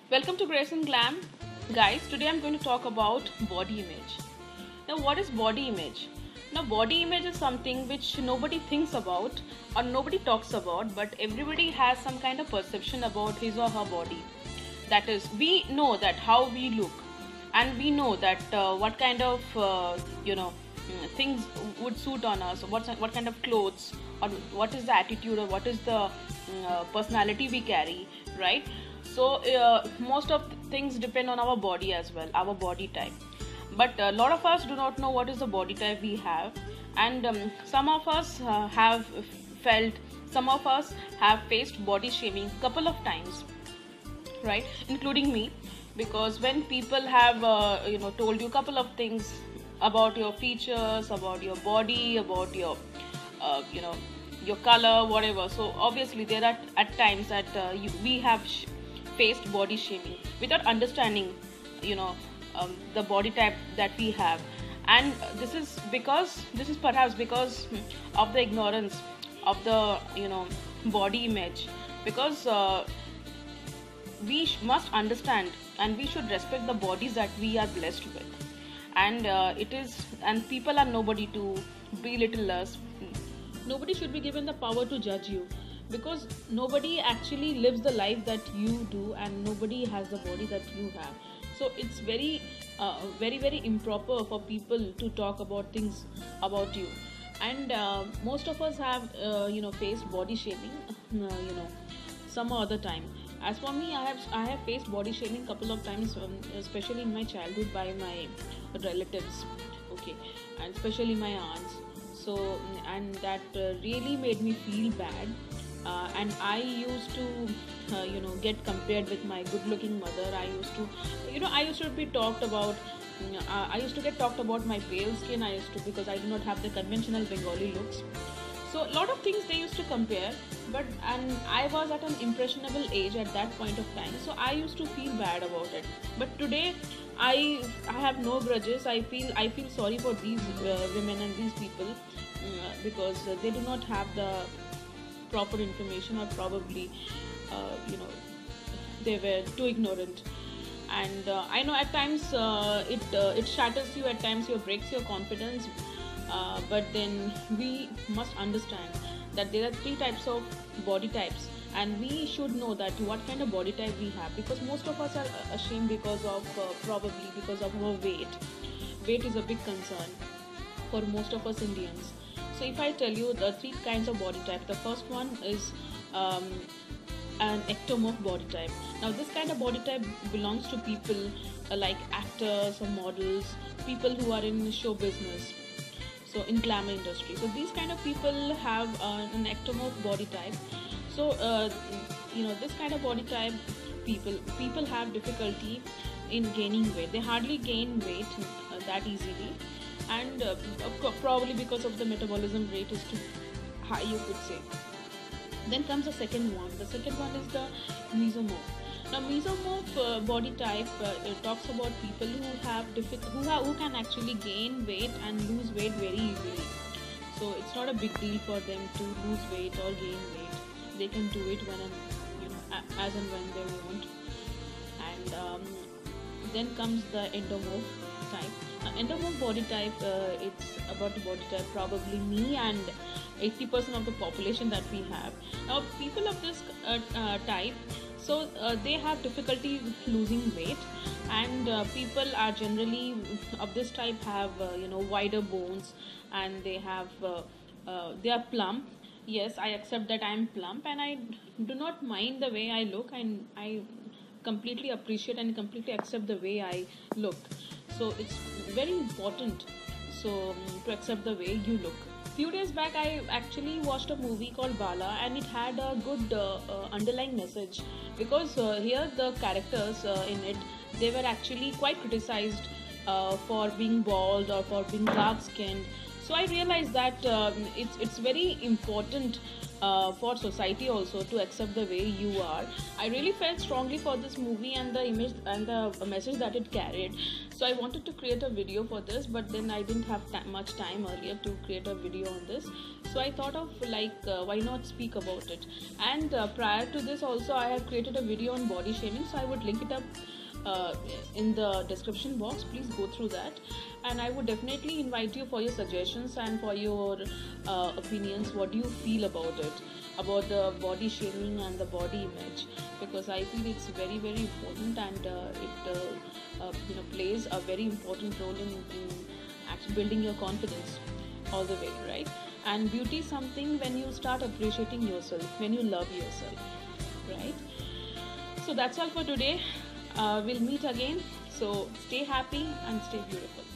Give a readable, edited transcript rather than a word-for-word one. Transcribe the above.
Welcome to Grace and Glam. Guys, today I'm going to talk about body image. Now, what is body image? Now, body image is something which nobody thinks about or nobody talks about, but everybody has some kind of perception about his or her body. That is, we know that how we look, and we know that what kind of things would suit on us, what kind of clothes, or what is the attitude, or what is the personality we carry, right? So most of things depend on our body as well, our body type. But a lot of us do not know what is the body type we have, and some of us have felt, some of us have faced body shaming couple of times, right, including me, because when people have told you couple of things about your features, about your body, about your your color, whatever. So obviously there are at times that we have faced body shaming without understanding you know the body type that we have. And this is perhaps because of the ignorance of the body image, because must understand and we should respect the bodies that we are blessed with. And people are nobody to belittle us. Nobody should be given the power to judge you, because nobody actually lives the life that you do, and nobody has the body that you have. So it's very improper for people to talk about things about you. And most of us have faced body shaming some other time. As for me, I have faced body shaming couple of times, especially in my childhood, by my relatives, okay, and especially my aunts. So and that really made me feel bad. And I used to get compared with my good looking mother. I used to be talked about. I used to get talked about my pale skin. Because I do not have the conventional Bengali looks. So a lot of things they used to compare, and I was at an impressionable age at that point of time, so I used to feel bad about it. But today I have no grudges. I feel sorry for these women and these people, because they do not have the proper information, or probably they were too ignorant. And I know at times it shatters you, at times it breaks your confidence. But then we must understand that there are three types of body types, and we should know that what kind of body type we have, because most of us are ashamed because of probably because of our weight. Weight is a big concern for most of us Indians. So if I tell you the three kinds of body type, the first one is an ectomorph body type. Now this kind of body type belongs to people like actors or models, people who are in show business, so in glamour industry. So these kind of people have an ectomorph body type. So this kind of body type people have difficulty in gaining weight. They hardly gain weight that easily, and probably because of the metabolism rate is too high, you could say. Then comes the second one. The second one is the mesomorph. Now, mesomorph body type talks about people who can actually gain weight and lose weight very easily. So it's not a big deal for them to lose weight or gain weight. They can do it as and when they want. And then comes the endomorph type. Now, endomorph body type, it's about the body type probably me and 80% of the population that we have. Now, people of this type, so they have difficulty losing weight, and people are generally of this type have wider bones, and they are plump. Yes, I accept that I am plump, and I do not mind the way I look, and I completely appreciate and completely accept the way I look. So it's very important to accept the way you look. Few days back I actually watched a movie called Bala, and it had a good underlying message, because here the characters in it, they were actually quite criticized for being bald or for being dark skinned. So I realized that it's very important for society also to accept the way you are. I really felt strongly for this movie and the image and the message that it carried. So I wanted to create a video for this, but then I didn't have much time earlier to create a video on this. So I thought of like why not speak about it. And prior to this also I have created a video on body shaming, so I would link it up in the description box. Please go through that, and I would definitely invite you for your suggestions and for your opinions. What do you feel about it, about the body shaming and the body image? Because I feel it's very very important, and it plays a very important role in actually building your confidence all the way, right? And beauty is something when you start appreciating yourself, when you love yourself, right? So that's all for today. We'll meet again. So stay happy and stay beautiful.